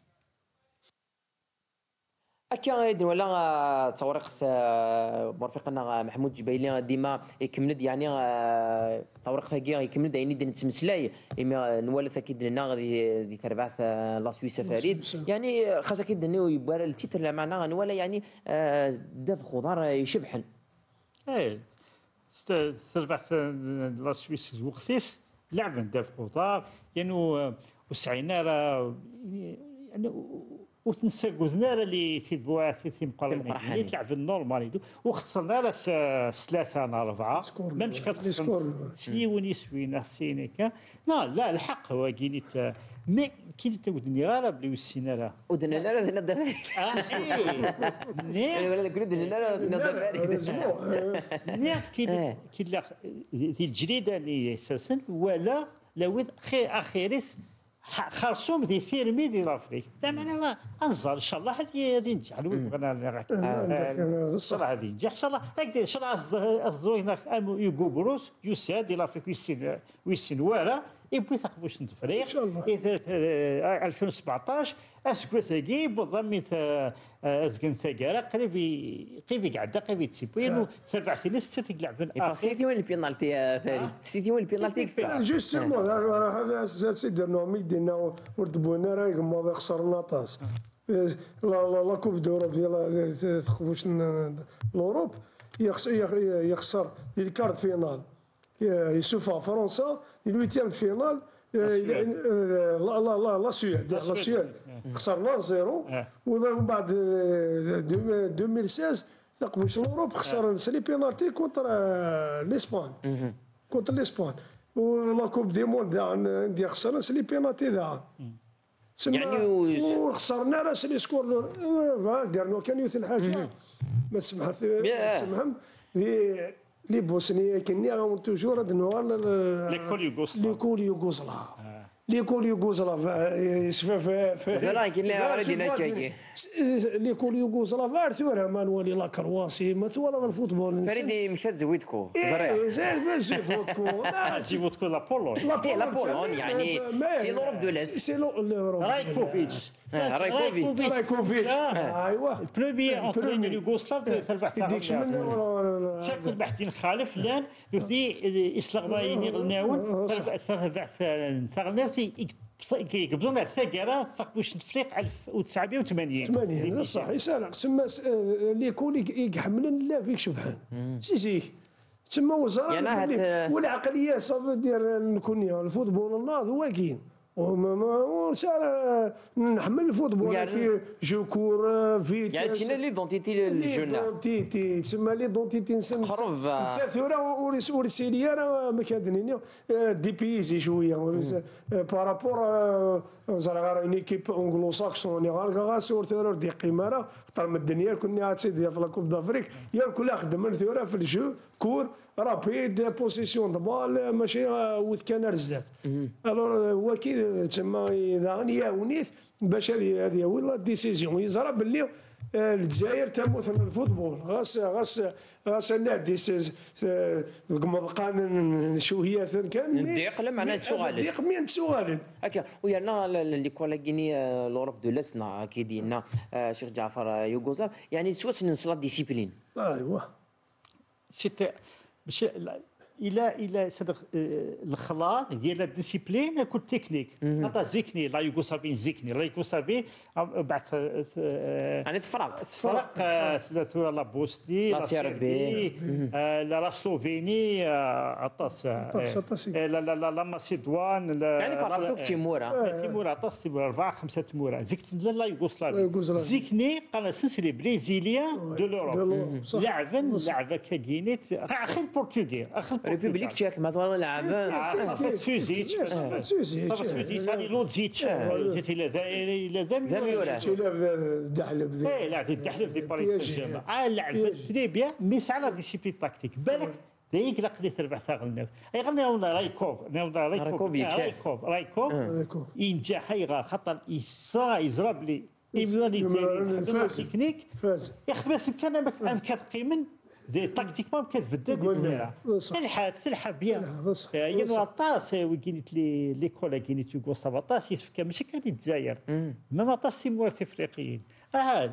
أكيد ولا تورق مرفقنا محمود جبيلي ديما يكمل يعني تورق ثقي يكمل يعني دين تمسلاي إما نولث أكيد لنا غادي دي تربعث لا سويسا فريد يعني خاصة أكيد إنه يبقى التيتر اللي معنا نولا يعني داف خضار يشبحن. إيه تربعث لا سويسا وقتيس لعبن داف خضار يعني وسعينا يعني وتنسقوزنا اللي تبوا في مقارنة اللي تلعب النورمال وخسرنا لا ثلاثة أربعة ما مش كتخسر سيوني سوينا سينيكا لا لا الحق هو كينيت ما كي تودني غير بلي وسينا لا ودنا لا لا دافاري اه ايه ولا كل دنا لا لا دافاري نيت كي كي لا الجريده اللي اساسا ولا لو خير اخيرس خرصوم ذي ثيرمي ذي لافريك دام انا انظر ان شاء الله هذه هذه نجح بغينا ان شاء الله هذه نجح ان شاء الله هكذا ان شاء الله اصدروا هناك ام يوغو بروس يوساد دي لافريك ويسين ويسين ولا يبغي ثقبوش نتفريق ان شاء الله ألفين وسبعطاش اسكوساكي بضم ازكن ثقاله قريب قريب يقعد قريب تيبوين تبع في لسته تلعب سيتي وين البينالتي يا فريد سيتي وين البينالتي جوستومون هذا سيدي نومي دينا وردبونا راه يقمض خسرنا طاس لا لا لا كوب دوروب ديال تخبوش لوروب يخسر الكارت فينال يسوفا فرنسا الويتيام فينال لا لا لا لا سويد لا سويد خسرنا زيرو ومن بعد ألفين وستة ثقبوش الاوروب خسر سلي بينالتي كونتر لاسبان كونتر لاسبان ولا كوب دي موند عندي خسرنا سلي بينالتي ذا يعني وخسرنا راه سلي سكور دارنا كان يوث الحاجه ما سمح سمهم لي بوسنيا كني غاون توجور هاد النوار ليكول يوغوسلاف ليكول يوغوسلاف ليكول يوغوسلاف يسفى في زرا كاين اللي غادي ناكاكي ليكول يوغوسلاف عرفتوها مانوالي لا كرواسي ما ولا الفوتبول فريدي مشات زويدكو زريع زيد ماشي فوتكو زيفوتكو لا بولون لا بولون يعني سي لوروب دو لاست سي لوروب رايكوفيتش رايكوفيتش رايكوفيتش ايوا البروميي انترينور يوغوسلاف تربح تاع البحثين خالف لان يثي اسلاميين غناون تربح ثغناوتي يقبلون الثقيره ثقبوش نتفريق ألف وتسعمائة وثمانين ثمانين صح يسالك تسمى اللي يكون يحملن لا فيك شبحان سي سي تسمى وزاره والعقليه صافي ديال الكونيه الفوتبول الناض هو كاين وسال نحمل الفوتبول كي جوكور فيت يعني تينا ليدونتيتي الجون ليدونتيتي تسمى ليدونتيتي نسن قرب ثورة ورسيليا راه ما كادنيني دي بيزي شويه بارابور زعما غير اون ايكيب اونغلو ساكسون غير غا سور ثورة دي قيمه اكثر من الدنيا كنا تسيدي في لاكوب دافريك يا كلها خدم ثورة في الجو كور رابيد بوزيسيون د بال ماشي وذ كان رزات الوغ هو كي تما اذا ياونيت باش هذه هذه هو لا ديسيزيون يزرى باللي الجزائر تموت من الفوتبول غاس غاس غاس نادي القمض قانون شويه كان الضيق لا معناها تسوغالد الضيق مين تسوغالد هكا ويانا لي كولاكيني لوروب دو لسنا كي دينا شيخ جعفر يوغوزاف يعني سواس نصلا ديسيبلين ايوا سيتي باش الى الى صدق الخلا ديال الديسيبلين كل تكنيك هذا زيكني لا يوغوسلافي زيكني لا يوغوسلافي بعد يعني تفرق تفرق ثلاثه لا بوسني لا سيربي لا سلوفيني عطاس لا لا لا ماسيدوان يعني فرقتو تيمورا تيمورا عطاس تيمورا اربعه خمسه تيمورا زيكني لا يوغوسلافي زيكني قال سنسلي بريزيليان دو لوروب لعبا لعبه كاكينيت اخي البرتغال اخي ريبوبليك تشيك مثلا لعب سوزيتش سوزيتش سوزيتش هذه لودزيتش جيتي لا دايري لا ذا دحلب ذا اي لا دحلب في باريس سان جيرمان اه لعب تري بيان ميس على ديسيبلين تاكتيك بالك دايك لقدي تربح ثاغل اي غناونا رايكوف ناونا رايكوف رايكوف رايكوف ينجح يغا خاطر يسرى يزرب لي ايمونيتي تكنيك فاز يخبس كان ام كتقيمن دي تاكتيكمون كتبدا تلحق تلحق بيان يعني طاس وكينيت لي لي كولا كينيت يوغوسلاف طاس يسفك ماشي كان الجزائر ما طاس تيمور افريقيين اه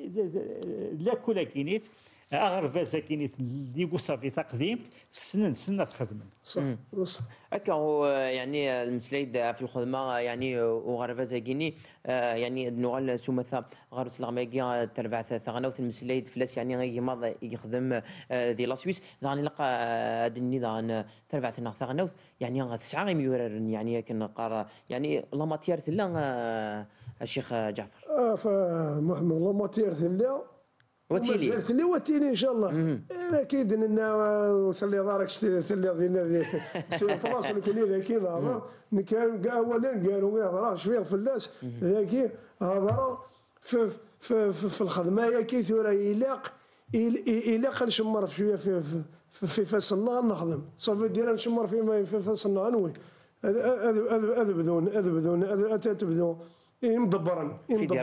لا كولا كينيت اغرب كينيت يوغوسلافي تقديم سنن سنه تخدم صح صح هكا هو يعني المسليد في الخدمه يعني وغرفه زاكيني يعني نوغال سومثا غارس لاغماكيا تربع ثغنوت المسليد فلاس يعني غيماض يخدم دي لا سويس يعني لقى هاد النظام تربع ثغنوت يعني تسعه غيميور يعني كنقار يعني لا ماتير ثلا الشيخ جعفر اه فمحمد لا ماتير ثلا وتيلي ثلي وتيلي ان شاء الله اكيد اننا وصلي دارك ثلي دينا في البلاصه اللي كنا ذاكينا كان اولا قالوا راه شويه فلاس ذاكي هضره في في في الخدمه كي ثورة يلاق يلاق نشمر شويه في في في فاس النهار نخدم صافي دير نشمر في في فاس النهار نوي هذا بدون هذا بدون هذا تبدون يمدبرن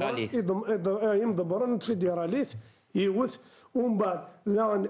يمدبرن فيدراليت يوث ومن بعد ذا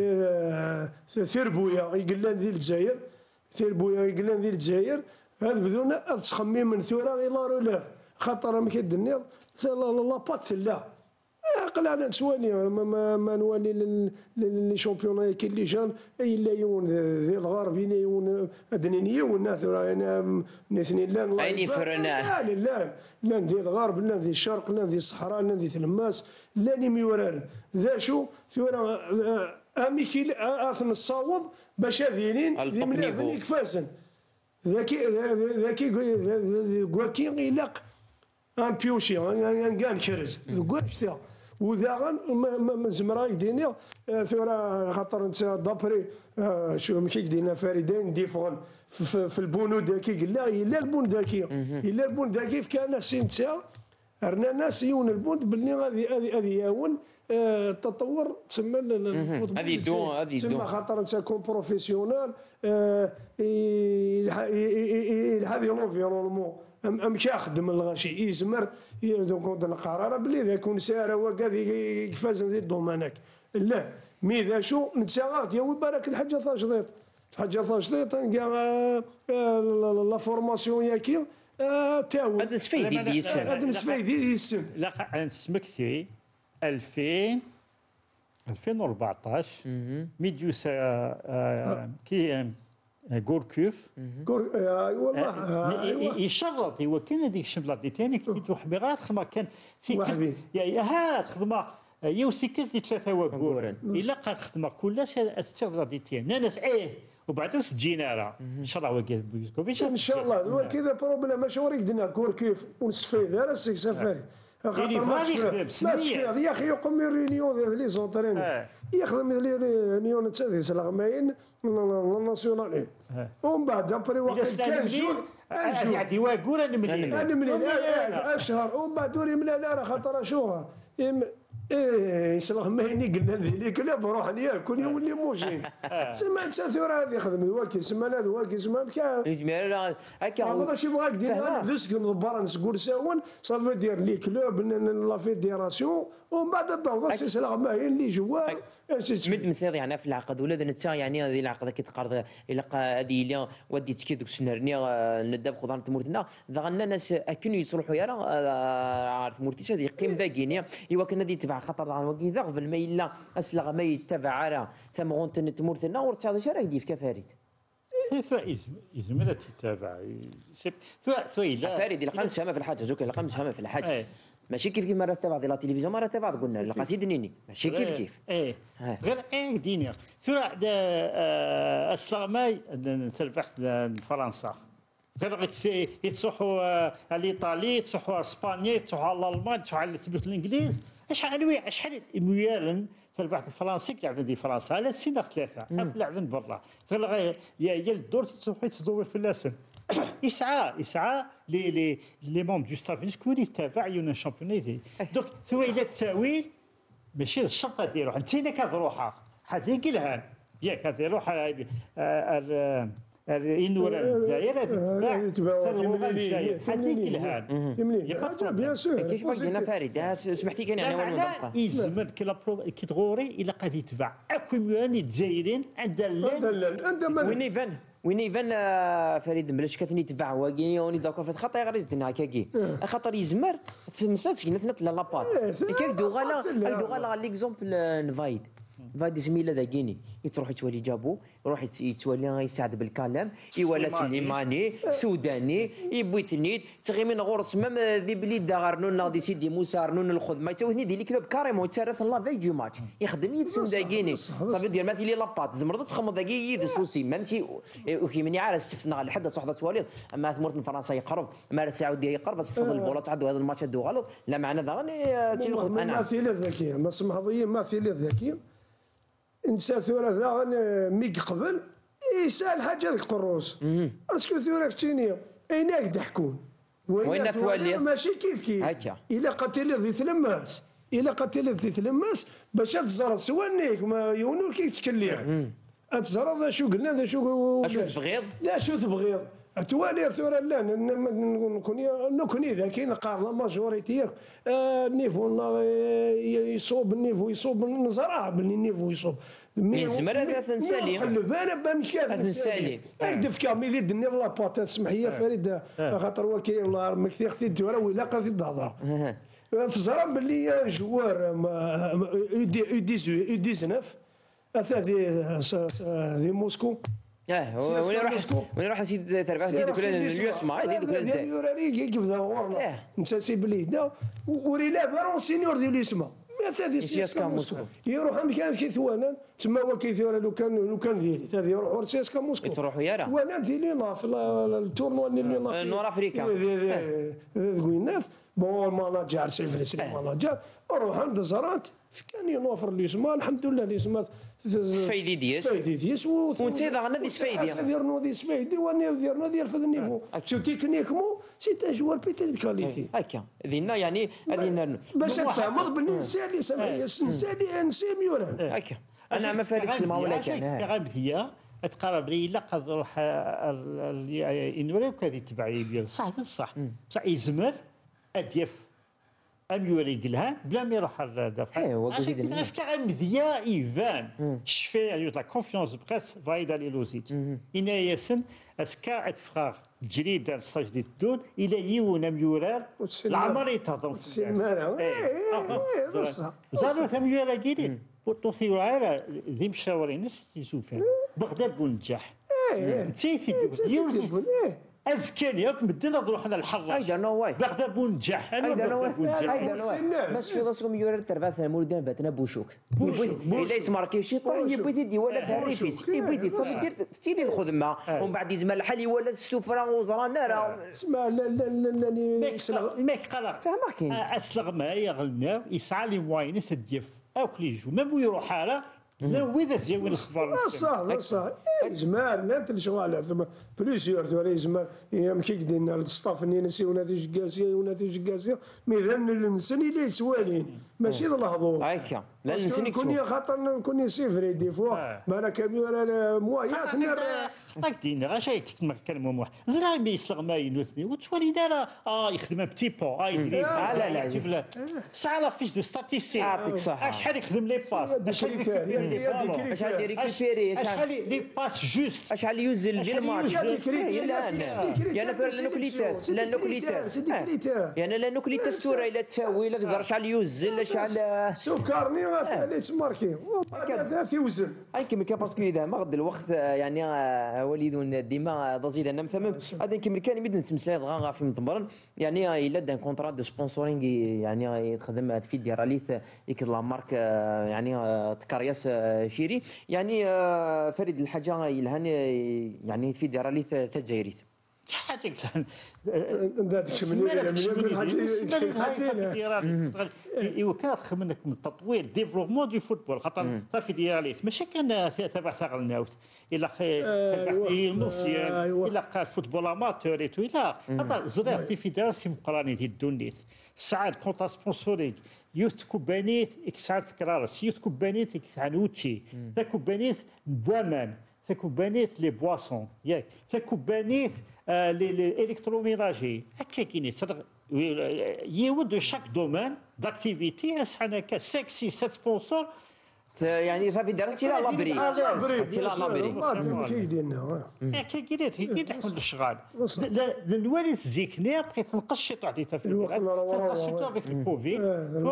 ثربويا يقلان ذي الجزائر ثربويا يقلان ذي الجزائر هذا بدون تخمم من ثورة إلى رولاف خاطر ما كيدني لاباط ثلا قلعنا نسواني ما, ما نوالي لي شامبيون كي لي جان اي لا يون ذي الغرب يون ادنين يون ثورة انا اثنين لا ايني فرنا لا لا لا ذي الغرب لا ذي الشرق لا ذي الصحراء لا ذي تلماس لا ني ميوران ذا شو ثورة امي كي اثن الصاوب باش هذينين ذي مليون كفاسن ذاكي ذاكي كواكي يلاق ان بيوشي ان كان كرز كواش وذا ما زمرا يديني ثورة خاطر انت دابري شو كي دينا فريدين ديفون في البونو داكي قال لا الا البون داكي الا البون داكي كان سينتا رنا ناس يون البون باللي غادي غادي غادي ياون التطور تسمى هذه دون هذه دون تسمى خاطر انت كون بروفيسيونال هذه لونفيرونمون ام كيخدم الغاشي يزمر دونك القرار بلي اذا يكون ساهر هو قاعد يقفاز ذي الدومانك لا مي ذا شو نتساغات يا بالك الحاجه تاشطيط الحاجه تاشطيط كاع لا فورماسيون ياكي تاو هذا سفيدي دي السن هذا نسفيدي دي السن لا نسمكتي ألفين ألفين وأربعطاش ميديوس كي غوركوف غور والله يشرط هو كان هذيك الشمله دي ثاني كنت وحبيغات خدمه كان في يا ها خدمه يو سيكلتي ثلاثه وكور الا قاد خدمه كلها تشرط دي ثاني ناس ايه وبعد تجينا راه ان شاء الله وكيل بيتكوفيتش ان شاء الله هو كذا بروبليم ماشي وريك دنا كوركيف ونستفيد راه سي سفاري خاطر ما يا اخي يقوم رينيون لي زونترين يخدم لي رينيون تاع الغماين ناسيونال ومن بعد ابري وقت كان جور عندي واقول انا مليون انا مليون اشهر ومن بعد دوري ملا لا راه خاطر شو ايه يسلخ مهني قلنا ذيك لا بروح ناكل يولي موجين سما انت ثوره هذه خدم واكي سما هذا واكي سما كاع يجمع هكا ماشي بغاك دير دوس مدبر نسقول ساون صافي دير لي كلوب لا فيديراسيون ومن بعد الضوء سلخ مهني اللي جوا مد مسير يعني في العقد ولا نتا يعني هذه العقد كي تقرض الى هذه اللي ودي تكيدك سنرني ندب خضار تمورتنا ذا الناس اكنوا يصلحوا يا عارف مورتيس هذه قيم ذاكينيا ايوا كنا دي تبع خطر وكي ذا في الميلا اسلغ ما يتبع على ثمغون تمورتنا ورتا هذا شراك ديف كفاريت سواء يزمر تتابع سواء سواء لا فريد اللي قامت سامه في الحاجه زوك اللي قامت سامه في الحاجه ماشي كيف كيف مره تبع لا تلفزيون مره تبع قلنا لقيتي دنيني ماشي كيف كيف ايه غير ايه دينيا سواء اسلاماي تربحت فرنسا غير يتصحوا الايطالي يتصحوا اسبانيا يتصحوا الالمان يتصحوا على الانجليز شحال شحال ميالا تربحت الفرنسي كيلعب في فرنسا على سنه ثلاثه لعبن برا غير يا الدور تروح تدور في اللسن يسعى يسعى لي لي لي مون دو ستاف شكون يتابع يون شامبيون دونك ثم الى التاويل ماشي الشرطه ديالو انت كتروحها حد يقلها ياك كتروح الانور الجزائر تتباع حد يقلها بيان سور كيف بغينا فريد سمحتي كان يعني اول مره يزمر كي تغوري الى قد يتبع اكوميون الجزائريين عندها عندها وين يفان وين يفان فريد بلاش كثني تبع واقي وني داكور في خطا غير يزدنا هكاكي خاطر يزمر مسات سكنت لا لاباط كيك دوغالا دوغالا ليكزومبل نفايد فايد زميله ذاكيني يروح يتولي جابو يروح يتولي يساعد بالكلام يولا سليماني سوداني يبوي ثنيد تغيمين غورس مام ذي بليد غارنون ناضي سيدي موسى رنون الخدمه يسوي دي الكلوب كاريمون يتسرث لا فيجي ماتش يخدم يتسن ذاكيني صافي دير مثلي لاباط زمرض تخمض ذاكي يد سوسي مامسي وكي من يعرف استفتنا لحد صحده تواليد اما ثمرت من فرنسا يقرب اما سعود يقرب تستفضل البولات عدو هذا الماتش دو غلط لا معنى ذا غني انا مثيل الذكيه ما سمح ضيين مثيل الذكيه انسان ثورة ذا ميك قبل يسال حاجه ذيك قروس اسكو ثورة كتينيا ايناك ضحكون وين تولي ماشي كيف كيف هكا الا قتل ذي تلماس الا قتل ذي تلماس باش تزرد سوانيك ما يونول كي تكلي تزرد ذا شو قلنا ذا شو شو تبغيض لا شو تبغيض توالي ثورة لا نكون نكون اذا كاين قار لا ماجوريتي النيفو يصوب النيفو يصوب نزرع باللي النيفو يصوب يزمر هذا نسالي قلب انا بامكان نسالي اكدف كامي ذي الدنيا لا بوط سمح لي فريد خاطر وكي والله مكثي اختي الدوره ولا قاضي الهضره تزرع باللي جوار يدي تسعطاش هذه موسكو اه وين يروح وين يروح سيد تربح ديال اليو اس ما ديال ديال يوراري كيف ذا ورنا انت سي بليدنا ورينا بارون سينيور ديال الاسما هذه سياسكا موسكو يروح مكان كي ثوانا تما هو كيثور لو كان لو كان ديالي هذا يروح سياسكا موسكو تروحوا يا راه وانا ديالي ناف التورنوا اللي ناف نور افريكا قلنا بون ماناجر سي فريس ماناجر روح عند زرات كان ينوفر الاسما الحمد لله الاسما سفيدي ديس سفيدي ديس وانت اذا غنى دي سفيدي ديرنا دي سفيدي وانا ديرنا ديال في النيفو سو تكنيكمون سي تا جوار بيتر كاليتي هكا ذينا يعني هذه باش تفهم باللي نسالي سمعي نسالي نسيم يوران هكا انا ما فارق سلمى ولا كان غابثيه تقرب لي لا قد روح انوري كذا تبعي بيا صح صح بصح يزمر اديف ام يوري قالها بلا ما يروح الدفع ايوا قلت لك افكار مذيا ايفان شفي يوت لا كونفيونس بريس فايدا لي لوزيت ان ياسن اسكا اتفخار جريد الستاج ديال الدون الى يون ام يورال العمر يتهضر السماره اي بصح زادوا ثم يورا قيدين وطوفي وعارة ذي مشاورين ناس تيشوفها بغداد قول نجاح ايه تيثي ديال ازكان ياك بدينا نروحنا للحراش ايضا نواي بغدا بونجح انا ايضا بغدا نواي بونجح ايضا نواي ماشي في راسكم يوري تربع ثنا مولدان باتنا بوشوك الا يتماركي شي طول يبغي يدي ولا ثريفيس يبغي تصافي دير تيلي الخدمه ومن بعد يزمل الحال ولا السفره وزرا نارا اسمع لا لا لا لا ماك قلق فهمك كاين اسلغ ما يغلنا يسعى لي موين سديف او كليجو ما بو يروح على لا وين زيوين الصفار صح صح زمان نات الشغل ثم بليسيور توري زمان يا كي قدينا الصطاف اني نسيونا دي جكاسيه ونا دي جكاسيه ميدان الانسان اللي سوالين ماشي الهضور هاكا لا الانسان كوني خاطر كوني سيفري دي فوا ما انا كاميرا مويات نر هكدينا غا شي كنتكلموا موح زرا بيسلغ ما ينوثني وتولي دار اه يخدم بتي بو اه يدير لا لا ساعه لا فيش دو ستاتيستيك يعطيك الصحه شحال يخدم لي باس شحال شحال ريكوبيري شحال لي باس جوست شحال يوزل ديال الماتش لا لا لا نوكليتاس لا نوكليتاس يعني لا نوكليتاس تورا الا تساوي لا زرا شحال يوزل شحال سكرني اللي تماركي هذا في وزن اي كيما كان باسكو اذا ما غد الوقت يعني وليد ديما ضزيد انا مثمم هذا كيما كان يمد نتمسى غا في مطمرن يعني الا دان كونترا دو سبونسورينغ يعني يخدم في ديراليث يك لا مارك يعني تكارياس شيري يعني فريد الحاجه يلهن يعني في ديراليث تجايريث حاجه ذاتك وكان خمنك من التطوير ديفلوبمون دو فوتبول خاطر صافي دياليت ماشي كان تبع ثغل ناوت الا المصيان الا قال فوتبول اماتور ايتو الا خاطر زرا في فيدراسيون مقرانيه الدونيت ساعات كونتا سبونسورينغ يوت كوبانيت اكسات كرارس يوت كوبانيت اكسانوتشي تا كوبانيت بوامان تا كوبانيت لي بواسون ياك تا كوبانيت لي الكتروميناجي هكا كاين يود دو شاك دومان داكتيفيتي اسحنا ك خمسة ستة سبونسور يعني صافي دارت لا لابري لابري لا لابري كي ديالنا كي قلت هي تحل الشغال الوالد زيكني بقيت تنقص شي تعطي تفكير تنقص شي افيك الكوفيد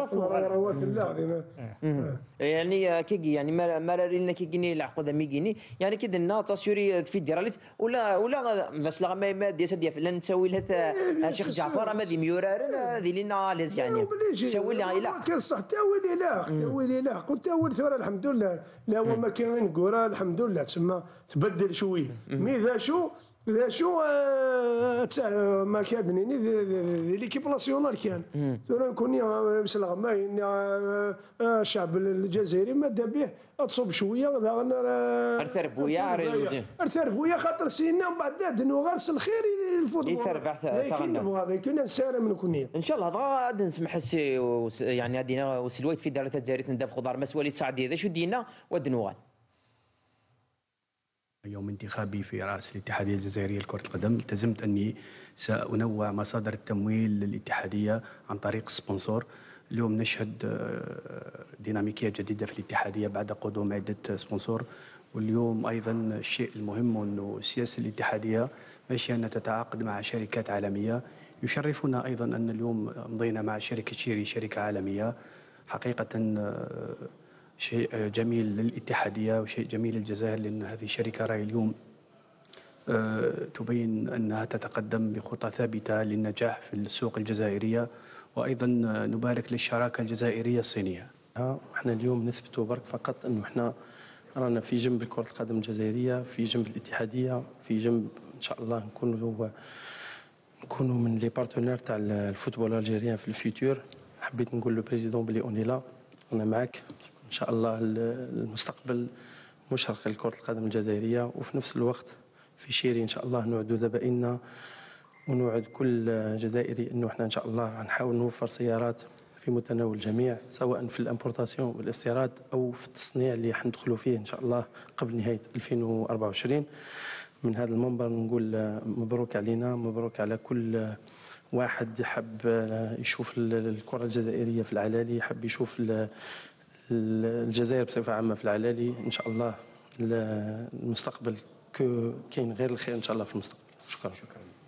يعني كي يعني ما رالينا كي كيني العقود ميكيني يعني كي درنا تاسيوري في ديراليت ولا ولا بس لا ما ديال ديال لا نسوي لها شيخ جعفر ما دي ميورار هذه لينا ليز يعني سوي لها لا كان صح تاويلي لا تاويلي لا قلت تاويل ثورة الحمد لله لا هو ما كاين نقولها الحمد لله تسمى تبدل شويه مي ذا شو ذا شو آه ما كادني ليكيب ناسيونال كان ثورة نكون مسلغ ما الشعب الجزائري مادا به تصوب شويه ذا ارثربويا ريلوزي ارثربويا خاطر سينا من بعد دنو غارس الخير الفوتبول يتربع لكن نبغى كنا نسارع من كونيا ان شاء الله غادي نسمح السي يعني غادينا وسلويت في دارة الجزائر نداب خضار مسؤوليه سعدي هذا شو دينا ودنوغان يوم انتخابي في رأس الاتحادية الجزائرية لكرة القدم التزمت أني سأنوع مصادر التمويل للاتحادية عن طريق سبونسور. اليوم نشهد ديناميكية جديدة في الاتحادية بعد قدوم عدة سبونسور، واليوم أيضا الشيء المهم أنه السياسة الاتحادية ماشية أن تتعاقد مع شركات عالمية. يشرفنا أيضا أن اليوم مضينا مع شركة شيري شركة عالمية حقيقة شيء جميل للاتحادية وشيء جميل للجزائر، لأن هذه الشركة راهي اليوم تبين أنها تتقدم بخطى ثابتة للنجاح في السوق الجزائرية. وأيضا نبارك للشراكة الجزائرية الصينية. احنا اليوم نثبتوا برك فقط أنه احنا رانا في جنب كرة القدم الجزائرية، في جنب الاتحادية، في جنب إن شاء الله نكونوا نكونوا من لي بارتنير تاع الفوتبول الجزائري في الفيتور. حبيت نقول له بريزيدون بلي اوني لا، أنا معك إن شاء الله. المستقبل مشرق لكرة القدم الجزائرية، وفي نفس الوقت في شيري إن شاء الله نوعد زبائننا ونوعد كل جزائري أنه إحنا إن شاء الله راح نحاول نوفر سيارات في متناول الجميع، سواء في الامبورتاسيون والاستيراد أو في التصنيع اللي حندخلوا فيه إن شاء الله قبل نهاية ألفين وأربعة وعشرين. من هذا المنبر نقول مبروك علينا، مبروك على كل واحد يحب يشوف الكرة الجزائرية في العلالي، يحب يشوف الجزائر بصفة عامة في العلالي. إن شاء الله المستقبل كاين غير الخير إن شاء الله في المستقبل. شكرا. شكرا.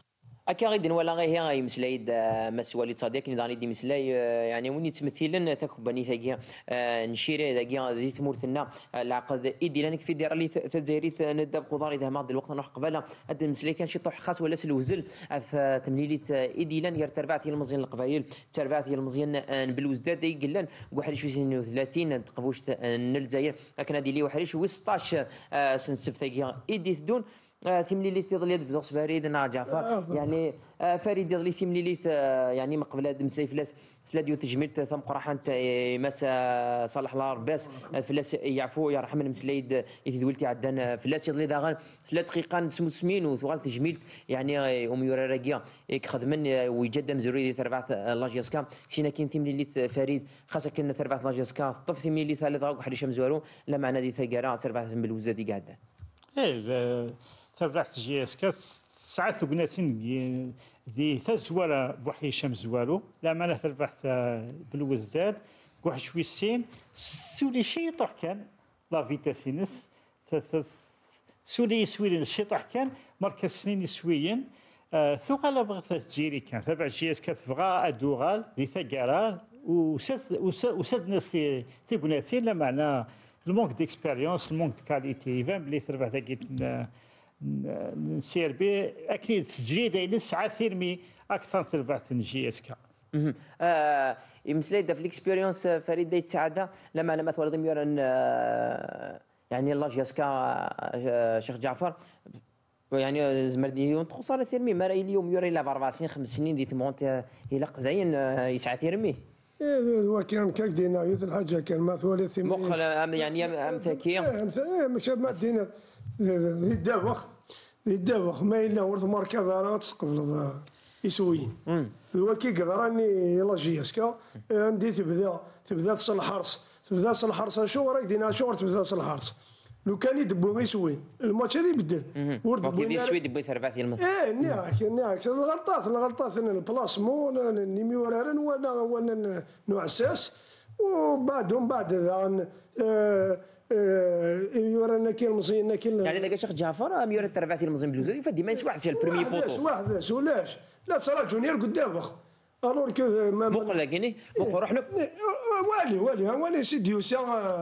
هكا غيدن ولا غير هي مسلايد مس وليد صديق نضاني دي مسلاي يعني وني تمثيلا تاكو بني ثاقيا نشيري ثاقيا ذي ثمورتنا العقد ايدي لانك في دير لي تزايري ندب قضار اذا ما الوقت نروح قبالها هاد المسلاي كان شي طوح خاص ولا سلوزل في تمليليت ايدي لان تربعتي المزيان القبايل تربعتي المزيان بالوزداد يقلن واحد شويه ثلاثين تقبوش الجزائر لكن هذه لي واحد شويه ستطاش سنسف ثاقيا ايدي ثدون ثمليليت تظل يد فزوس فريد نا جعفر يعني فريد يظل ثمليليت يعني من قبل هذا مساي فلاس فلاديو تجميل ثم قراحه مس صالح الله رباس فلاس يعفو يرحم المسلايد يثولتي عدان فلاس يظل داغان ثلاث دقيقه نسمو سمين وثوال تجميل يعني ام يورا راكيا خدمن ويجد مزوري تربعت لاجيسكا سينا كاين ثمليليت فريد خاصه كنا تربعت لاجيسكا طف ثمليليت ثالث وحد شمزوارو لا معنى دي ثقاره تربعت بالوزادي قاعده ايه تبعت جي اس كا ساعات ثقناتين ذي ثزوالة بوحي شمس زوالو لا معنى تبعت بالوزداد واحد شوي السين سولي شي طح كان لا فيتاسينس سولي سويلين شي طح كان مركز سنين سويين ثقل بغت تجيري كان تبع جي اس كا تبغى ادوغال ذي ثقارا وسد وسد ناس ثقناتين لا معنى المونك ديكسبيريونس المونك دو كاليتي يبان بلي تربح ذاك نسير به اكيد تسجيل دايل ساعات ثيرمي اكثر تربح جي اس كا اها يمثل في الاكسبيريونس فريد دايت سعاده لما لما تولد ميورن يعني الله جي اس كا شيخ جعفر يعني زمردي تخسر ثيرمي ما راي اليوم يوري لا أربع سنين خمس سنين دي تمونت الى قذاين يسعى ثيرمي هو كان كاك دينا يوث الحاجه كان ما ثوالث مخل يعني امثاكيه ايه مش ما دينا ذي الدابخ ذي الدابخ ما الا ورث ماركه دارا تسقف يسوي هو كي قدراني يلا جي اسكا عندي تبدا تبدا تصل الحرس تبدا تصل الحرس شو راك دينا شو تبدا تصل الحرس لو كان يدبو يسوي الماتش هذا يبدل ورد بوين يسوي دبو ثربعة الماء ايه نياك نياك الغلطات الغلطات البلاسمون نيميورارن وانا وانا نعساس وبعدهم بعد ذا يورانا كاين مزيان كاين يعني انا شيخ جعفر ام يورا تربعة المزيان بلوزه يفدي ما يسوى حتى البريمي بوطو واحد ولاش لا تصرا جونيور قدام الور كو مقل لكني مقل روحنا والي والي والي سيدي يوسا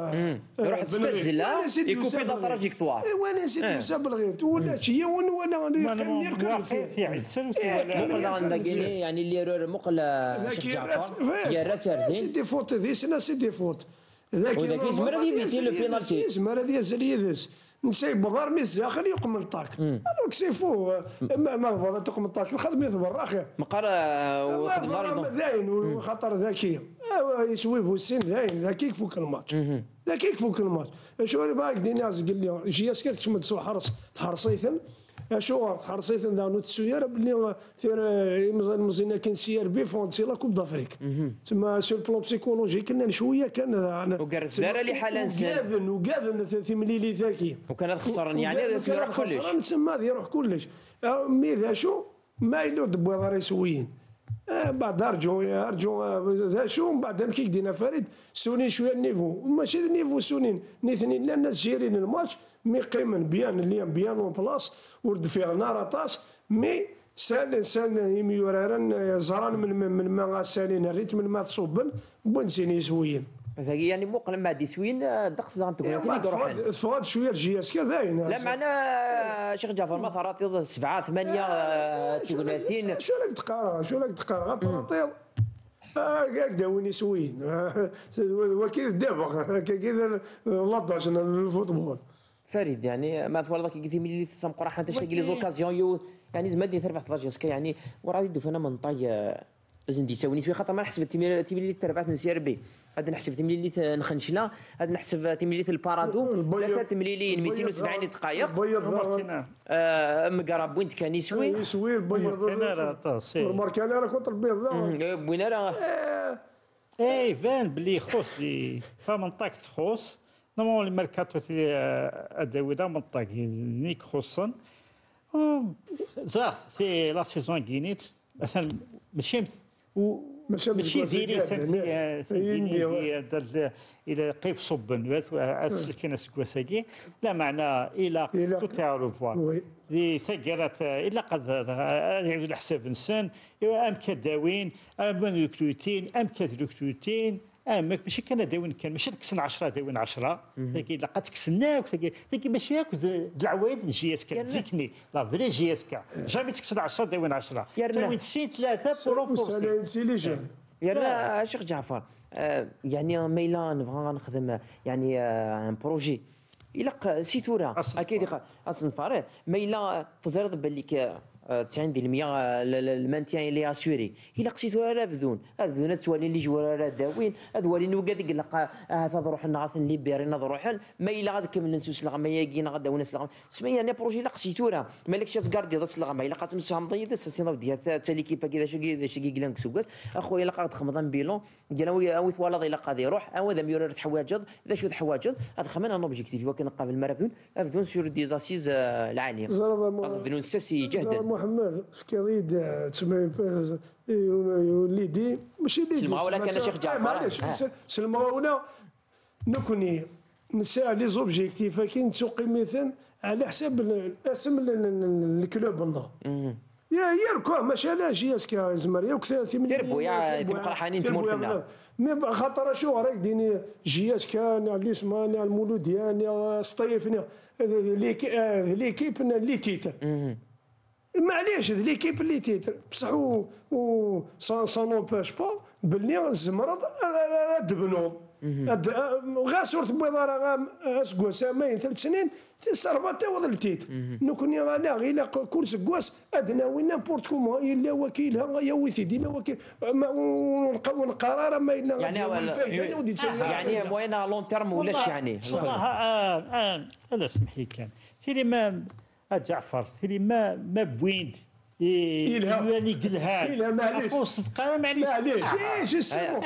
روح تستزل يكون في لا تراجيكتوار وانا سيدي يوسا بالغيط ولا شي وانا وانا نركب في مقل عندكني يعني اللي يرور مقل شيخ جعفر يا راسردين سيدي فوت ذي سنه سيدي فوت ذاك وذاك يزمر هذه بيتي لو بينالتي يزمر هذه زليدس نسي بغار مي الزاخل يقم الطاك دونك سيفو ما ما بغا تقم الطاك وخدم يثبر اخي مقر وخدم دار ذاين وخطر ذكي يسوي بوسين ذاين ذاك يكفوك الماتش ذاك يكفوك الماتش شو باك دي ناس قال لي جي اس كيف ما تسوى حرس تحرصيثن شو حرصيثن ذا نوت سوير بلي ثير مزينا كان سير بي فونسي لا كوب دافريك تما سو بلون بسيكولوجي كنا شويه كان وقرز دار لي حاله وقابل وقابل في مليلي ذاكي وكان خسران يعني يروح كلش خسران تسمى يروح كلش مي ذا شو ما يلو دبوا غير يسويين بعد ارجعوا ارجعوا ذا شو من بعد كي دينا فريد سونين شويه النيفو ماشي النيفو سونين نيثنين لا الناس جيرين الماتش مي قيمن بيان اليوم بيان اون بلاص ورد فيها نار طاس مي سال سال يميورارن زران من من ما سالين الريتم ما تصوبن بونسين يسويين يعني مقل ما دي سوين دقس دام تقول ثاني يروح تفرض شويه الجي اس كا داين لا معنا شيخ جعفر ما ثرات سبعة ثمانية ثلاثين شو لك تقرا شو لك تقرا طراطيل هكذا وين يسوين وكيف دابا كيف لطاش الفوتبول فريد يعني ما تفرض كي قلت لي ثم قراحه تشتاق لي زوكازيون يعني زمدني تربح ثلاجه يعني وراه يدو فانا من طي لازم دي يساوني سوي خاطر ما نحسب تيميلي تيميلي تربعت نسير بي هذا نحسب تيميلي نخنشلا هذا نحسب تيميلي البارادو ثلاثه تيميلين مئتين وسبعين دقائق مقرا بوينت كان يسوي يسوي البيض الماركانيرا كنت البيض بوينارا اي فان بلي خوس لي فمنطقه خوس نورمال الميركاتو تاع الداوي دا منطق نيك خوصن زار سي لا سيزون كينيت مثلا ماشي ماشي ديري ثاني الى قيف صبن اسلكنا سكواساكي لا معنى الى توتي روفوار دي ثقرات الا قد يعود الحساب انسان ام كداوين ام ريكروتين ام كريكروتين امك ماشي كان داوين كان ماشي تكسن عشرة داوين عشرة تلاقي لقى تكسناك تلاقي ماشي ياكل العوايد جي اس كا تزيكني لا فري جي اس كا جامي تكسن عشرة داوين عشرة تساوي سين ثلاثة بروفورسي يا شيخ جعفر آه يعني ميلا نبغى نخدم يعني آه بروجي إلا سيتورا اكيد اصلا فارغ ميلا تزرد بالك تسعين بالمئة المانتيان اللي اسوري الا قسيتو راه بذون بذون توالي اللي جوا راه داوين هذوالي نوقاد قال هذا نروح نعرف اللي بيرينا نروح ما الا غاد كمل نسوس لغما ياكينا غدا وناس لغما سميه انا بروجي لا قسيتو راه مالكش تكاردي ضس لغما الا قات مسهم ضيد سينا ديال حتى ليكيبا كذا شي شي كلانك سوكات اخويا الا قاد خمضان بيلون قال وي ثوالد الا قاد يروح او ذا ميور حواجد اذا شو حواجد هذا خمن انا اوبجيكتيف وكان قابل المرافون افدون سور دي زاسيز العاليه افدون ساسي جهدا محمد في كريد تسمى وليدي ماشي ليدي سلمى ولا كان شيخ جعفر معليش سلمى ولا نكوني نساء لي زوبجيكتيف كاين تسوقي مثلا على حساب الاسم الكلوب النهار يا يركو ماشي علاش ياسكا زمريه وكثر من يربو يا تبقى فرحانين تمرتنا مي خاطر شو راك ديني جياسكا اللي اسمها المولوديان سطيفنا ليكيب لي تيتر معليش هذ ليكيب اللي تيتر بصح و سان سان نوباش با بلي الزمرض دبنوض غا صورت بيضاء راه اسكوا سامين ثلاث سنين تسربا تعوض التيتر نكوني انا غير كل سكواس ادنا وين نابورت كومون الا وكيلها يا ويتي دينا وكيل ونقوا القرار ما الا يعني يعني موين لون تيرم ولاش يعني صراحه اه اه اسمح لي كان ثيري ما جعفر ثيري ما ما بويند يعني قلها لا معليش صدقه معليش معليش ايش اسمه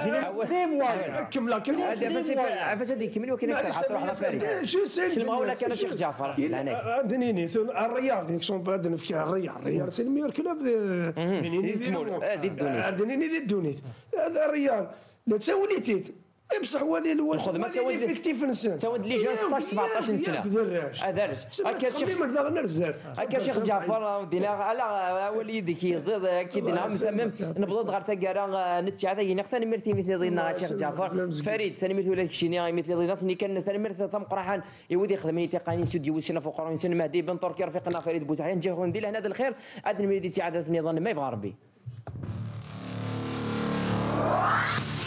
كمل كمل هذا بس عفاس هذيك كمل ولكن اكثر حتى واحد فريق سلمى ولا كان شيخ جعفر دنيني الريال يكسون بعد نفكي الريال الريال سي الميور كلوب دنيني دي الدونيت دنيني دي الدونيت هذا الريال لا تساوي لي تيت بصح هو اللي الخدمه تاود فيكتيف نسان تاود لي جون ستة عشر سبعطاش سنه هذا هكا شيخ هكا شيخ جعفر ودينا على وليدي كيزيد كيدينا مثلا نبض غير تاكارا نتي هذا ينختني مرتي مثل ضينا شيخ جعفر فريد ثاني مثل ولا شيني مثل ضينا ثاني كان ثاني مرت تم قرحان يودي خدمني تقاني استوديو وسنا فوق قرون سن مهدي بن تركي رفيقنا فريد بوزعين نجي ندير هنا هذا الخير عاد الميدي تاع عاده نظام ما يبغى ربي